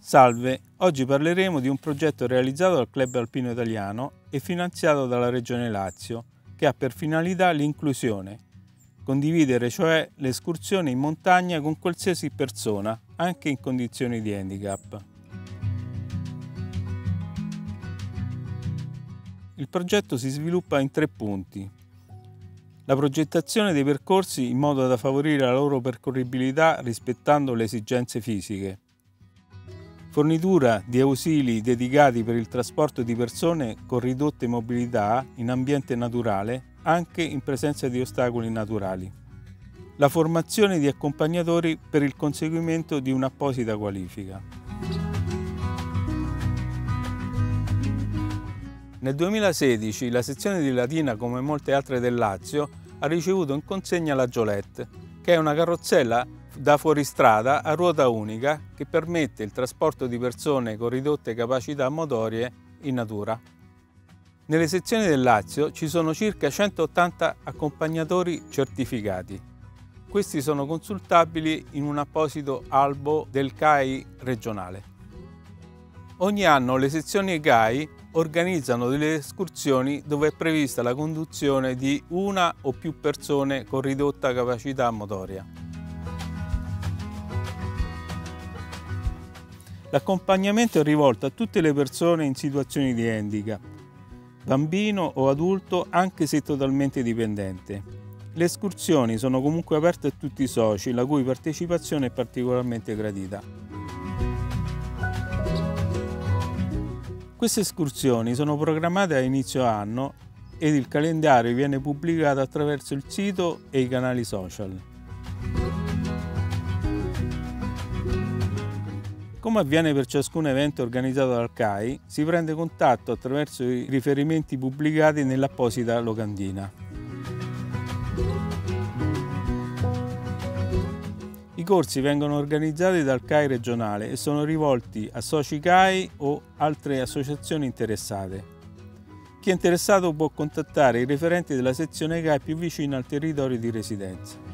Salve, oggi parleremo di un progetto realizzato dal Club Alpino Italiano e finanziato dalla Regione Lazio, che ha per finalità l'inclusione, condividere cioè le escursioni in montagna con qualsiasi persona, anche in condizioni di handicap. Il progetto si sviluppa in 3 punti. La progettazione dei percorsi in modo da favorire la loro percorribilità rispettando le esigenze fisiche. Fornitura di ausili dedicati per il trasporto di persone con ridotte mobilità in ambiente naturale, anche in presenza di ostacoli naturali. La formazione di accompagnatori per il conseguimento di un'apposita qualifica. Nel 2016 la sezione di Latina, come molte altre del Lazio, ha ricevuto in consegna la Giolette, che è una carrozzella da fuoristrada a ruota unica che permette il trasporto di persone con ridotte capacità motorie in natura. Nelle sezioni del Lazio ci sono circa 180 accompagnatori certificati. Questi sono consultabili in un apposito albo del CAI regionale. Ogni anno le sezioni CAI organizzano delle escursioni dove è prevista la conduzione di una o più persone con ridotta capacità motoria. L'accompagnamento è rivolto a tutte le persone in situazioni di handicap, bambino o adulto, anche se totalmente dipendente. Le escursioni sono comunque aperte a tutti i soci, la cui partecipazione è particolarmente gradita. Queste escursioni sono programmate a inizio anno ed il calendario viene pubblicato attraverso il sito e i canali social. Come avviene per ciascun evento organizzato dal CAI, si prende contatto attraverso i riferimenti pubblicati nell'apposita locandina. I corsi vengono organizzati dal CAI regionale e sono rivolti a soci CAI o altre associazioni interessate. Chi è interessato può contattare i referenti della sezione CAI più vicina al territorio di residenza.